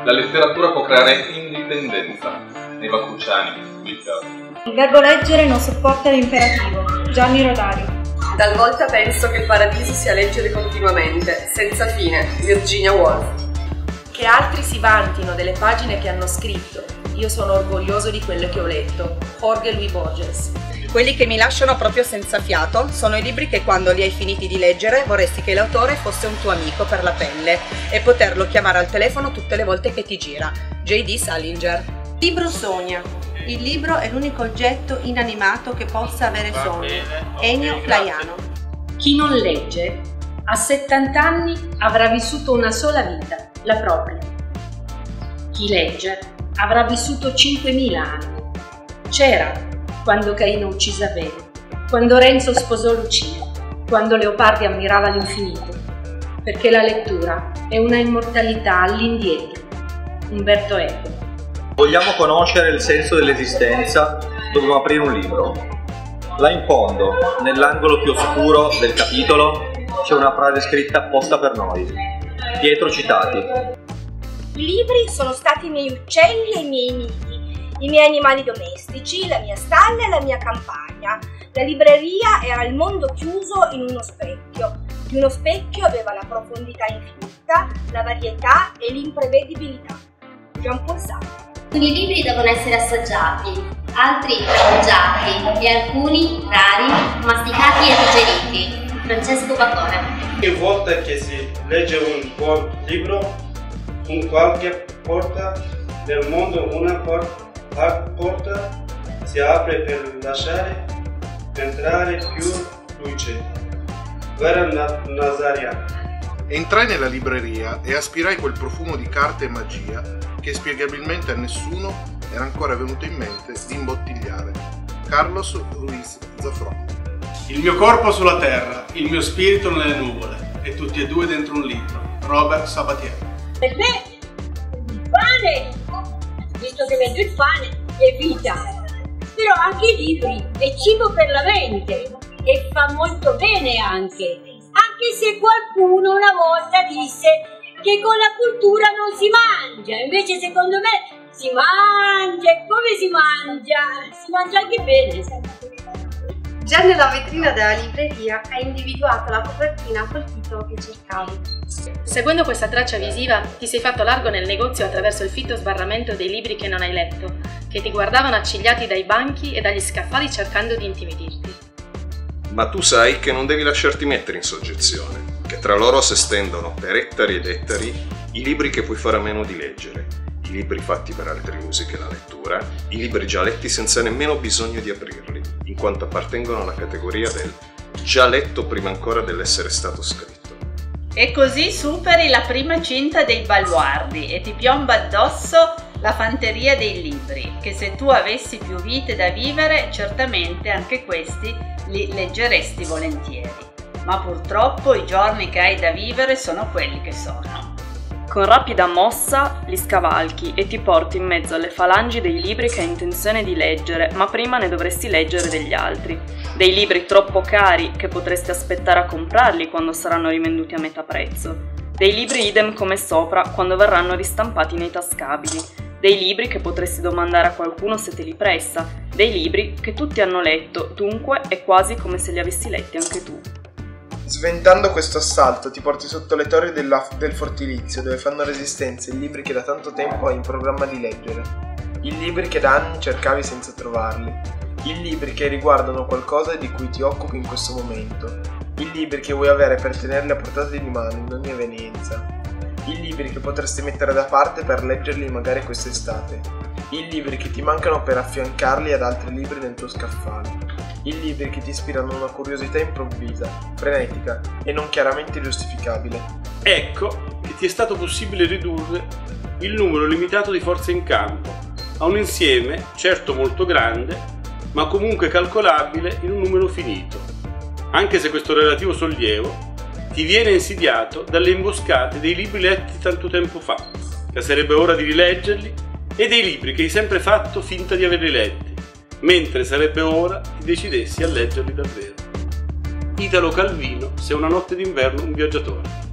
La letteratura può creare indipendenza. Eva Cruciani, Twitter. Il verbo leggere non sopporta l'imperativo. Gianni Rodari. Talvolta penso che il paradiso sia leggere continuamente, senza fine. Virginia Woolf. Che altri si vantino delle pagine che hanno scritto. Io sono orgoglioso di quelle che ho letto. Jorge Luis Borges. Quelli che mi lasciano proprio senza fiato sono i libri che quando li hai finiti di leggere vorresti che l'autore fosse un tuo amico per la pelle e poterlo chiamare al telefono tutte le volte che ti gira. J.D. Salinger. Libro sogna. Il libro è l'unico oggetto inanimato che possa avere sogni. Ennio Flaiano. Chi non legge a 70 anni avrà vissuto una sola vita, la propria. Chi legge avrà vissuto 5.000 anni. C'era quando Caino uccise Abele, quando Renzo sposò Lucia, quando Leopardi ammirava l'infinito, perché la lettura è una immortalità all'indietro. Umberto Eco. Vogliamo conoscere il senso dell'esistenza? Dobbiamo aprire un libro. Là in fondo, nell'angolo più oscuro del capitolo, c'è una frase scritta apposta per noi. Pietro Citati. I libri sono stati i miei uccelli e i miei nidi, i miei animali domestici, la mia stalla e la mia campagna. La libreria era il mondo chiuso in uno specchio. Di uno specchio aveva la profondità infinita, la varietà e l'imprevedibilità. Jean-Paul Sartre. Alcuni libri devono essere assaggiati, altri mangiati e alcuni, rari, masticati e digeriti. Francesco Bacone. Ogni volta che si legge un buon libro, in qualche porta del mondo una porta si apre per lasciare entrare più luce. Guerra Nazarian. Entrai nella libreria e aspirai quel profumo di carta e magia che spiegabilmente a nessuno era ancora venuto in mente di imbottigliare. Carlos Ruiz Zafrón. Il mio corpo sulla terra, il mio spirito nelle nuvole, e tutti e due dentro un libro. Robert Sabatier. Per me il pane, visto che vedo il pane, è vita, però anche i libri è cibo per la mente e fa molto bene anche se qualcuno una volta disse che con la cultura non si mangia, invece secondo me si mangia, e come si mangia anche bene. Già nella vetrina della libreria hai individuato la copertina col titolo che cercavi. Seguendo questa traccia visiva ti sei fatto largo nel negozio attraverso il fitto sbarramento dei libri che non hai letto, che ti guardavano accigliati dai banchi e dagli scaffali cercando di intimidirti. Ma tu sai che non devi lasciarti mettere in soggezione, che tra loro si estendono per ettari ed ettari i libri che puoi fare a meno di leggere, i libri fatti per altri usi che la lettura, i libri già letti senza nemmeno bisogno di aprirli, in quanto appartengono alla categoria del già letto prima ancora dell'essere stato scritto. E così superi la prima cinta dei baluardi e ti piomba addosso la fanteria dei libri, che se tu avessi più vite da vivere, certamente anche questi li leggeresti volentieri. Ma purtroppo i giorni che hai da vivere sono quelli che sono. Con rapida mossa li scavalchi e ti porti in mezzo alle falangi dei libri che hai intenzione di leggere, ma prima ne dovresti leggere degli altri. Dei libri troppo cari che potresti aspettare a comprarli quando saranno rivenduti a metà prezzo. Dei libri idem come sopra quando verranno ristampati nei tascabili. Dei libri che potresti domandare a qualcuno se te li presta. Dei libri che tutti hanno letto, dunque è quasi come se li avessi letti anche tu. Sventando questo assalto ti porti sotto le torri del fortilizio dove fanno resistenza i libri che da tanto tempo hai in programma di leggere, i libri che da anni cercavi senza trovarli, i libri che riguardano qualcosa di cui ti occupi in questo momento, i libri che vuoi avere per tenerli a portata di mano in ogni evenienza, i libri che potresti mettere da parte per leggerli magari quest'estate, i libri che ti mancano per affiancarli ad altri libri nel tuo scaffale, i libri che ti ispirano una curiosità improvvisa, frenetica e non chiaramente giustificabile. Ecco che ti è stato possibile ridurre il numero limitato di forze in campo a un insieme, certo molto grande, ma comunque calcolabile in un numero finito, anche se questo relativo sollievo ti viene insidiato dalle imboscate dei libri letti tanto tempo fa, che sarebbe ora di rileggerli, e dei libri che hai sempre fatto finta di averli letti, mentre sarebbe ora ti decidessi a leggerli davvero. Italo Calvino, Se una notte d'inverno un viaggiatore.